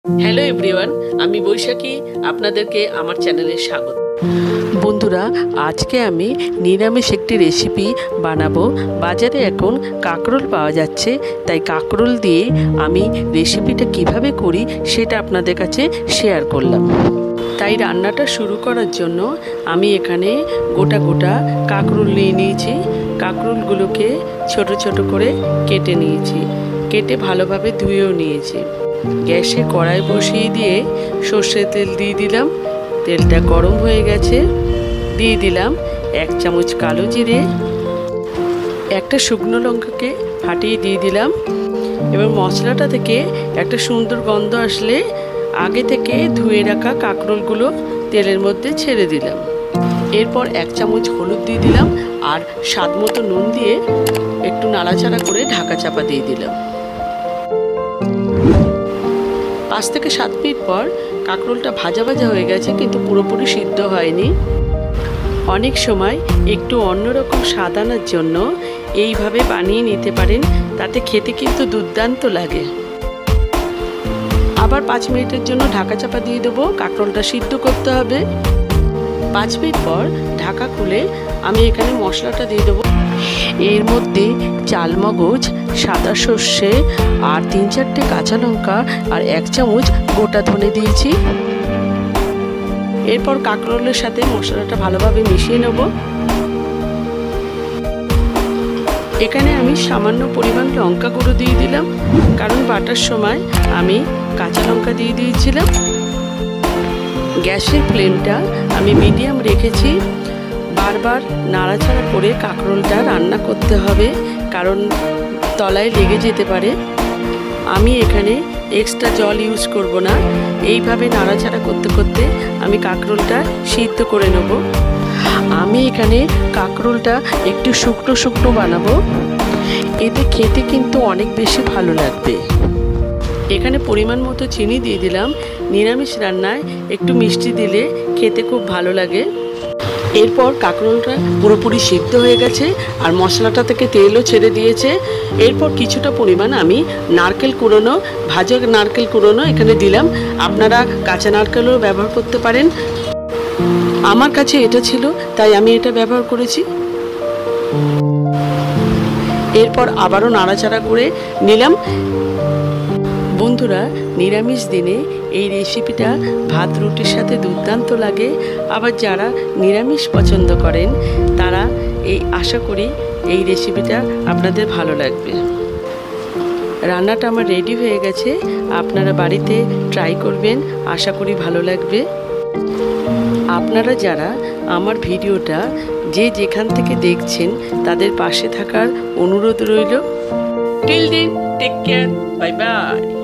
Hello everyone, আমি বৈশাখী। আপনাদেরকে আমার চ্যানেলে স্বাগত। বন্ধুরা, আজকে আমি নিরামিষ একটি রেসিপি বানাবো। বাজারে এখন কাঁকরোল পাওয়া যাচ্ছে, তাই কাঁকরোল দিয়ে আমি রেসিপিটা কিভাবে করি সেটা আপনাদের কাছে শেয়ার করলাম। তাই রান্নাটা শুরু করার জন্য আমি এখানে গোটা গোটা কাঁকরোল নিয়ে নিয়েছি। কাঁকরোলগুলোকে ছোট ছোট করে কেটে নিয়েছি, কেটে ভালোভাবে ধুয়েও নিয়েছি। গ্যাসে কড়াই বসিয়ে দিয়ে সর্ষের তেল দিয়ে দিলাম। তেলটা গরম হয়ে গেছে, দিয়ে দিলাম 1 চামচ কালো জিরে, একটা শুকনো লঙ্কাকে ফাটিয়ে দিয়ে দিলাম। এবার মশলাটা থেকে একটা সুন্দর গন্ধ আসলে আগে থেকে ধুয়ে রাখা কাঁকরোলগুলো তেলের মধ্যে ছেড়ে দিলাম। এরপর 1 চামচ হলুদ দিয়ে দিলাম আর স্বাদ মতো নুন দিয়ে একটু নাড়াচাড়া করে ঢাকা চাপা দিয়ে দিলাম। 5 থেকে 7 মিনিট পর কাঁকরোলটা ভাজা ভাজা হয়ে গেছে, কিন্তু পুরোপুরি সিদ্ধ হয়নি। অনেক সময় একটু অন্যরকম স্বাদ আনার জন্য এইভাবে বানিয়ে নিতে পারেন, তাতে খেতে কিন্তু দুর্দান্ত লাগে। আবার 5 মিনিটের জন্য ঢাকা চাপা দিয়ে দেবো, কাঁকরোলটা সিদ্ধ করতে হবে। 5 মিনিট পর ঢাকা খুলে আমি এখানে মশলাটা দিয়ে দেবো। এর মধ্যে চালমগজ, সাদা সর্ষে আর 3-4টে কাঁচা লঙ্কা আর 1 চামচ গোটা ধনে দিয়েছি। এরপর কাঁকরোলের সাথে মশলাটা ভালোভাবে মিশিয়ে নেব। এখানে আমি সামান্য পরিমাণ লঙ্কা গুঁড়ো দিয়ে দিলাম, কারণ বাটার সময় আমি কাঁচা লঙ্কা দিয়ে দিয়েছিলাম। গ্যাসের ফ্লেমটা আমি মিডিয়াম রেখেছি। বারবার নাড়াচাড়া করে কাঁকরোলটা রান্না করতে হবে, কারণ তলায় লেগে যেতে পারে। আমি এখানে এক্সট্রা জল ইউজ করব না। এইভাবে নাড়াচাড়া করতে করতে আমি কাঁকরোলটা সিদ্ধ করে নেব। আমি এখানে কাঁকরোলটা একটু শুকনো শুকনো বানাবো, এতে খেতে কিন্তু অনেক বেশি ভালো লাগবে। এখানে পরিমাণ মতো চিনি দিয়ে দিলাম। নিরামিষ রান্নায় একটু মিষ্টি দিলে খেতে খুব ভালো লাগে। এরপর কাঁকরোলটা পুরোপুরি সিদ্ধ হয়ে গেছে আর মশলাটা থেকে তেলও ছেড়ে দিয়েছে। এরপর কিছুটা পরিমাণ আমি নারকেল কুড়োনো, ভাজা নারকেল কুড়োনো এখানে দিলাম। আপনারা কাঁচা নারকেলও ব্যবহার করতে পারেন। আমার কাছে এটা ছিল, তাই আমি এটা ব্যবহার করেছি। এরপর আবারও নাড়াচাড়া করে নিলাম। বন্ধুরা, নিরামিষ দিনে এই রেসিপিটা ভাত রুটির সাথে দুর্দান্ত লাগে। আবার যারা নিরামিষ পছন্দ করেন তারা আশা করি এই রেসিপিটা আপনাদের ভালো লাগবে। রান্নাটা আমার রেডি হয়ে গেছে, আপনারা বাড়িতে ট্রাই করবেন, আশা করি ভালো লাগবে। আপনারা যারা আমার ভিডিওটা যেখান থেকে দেখছেন তাদের পাশে থাকার অনুরোধ রইল। Till then, take care, bye by.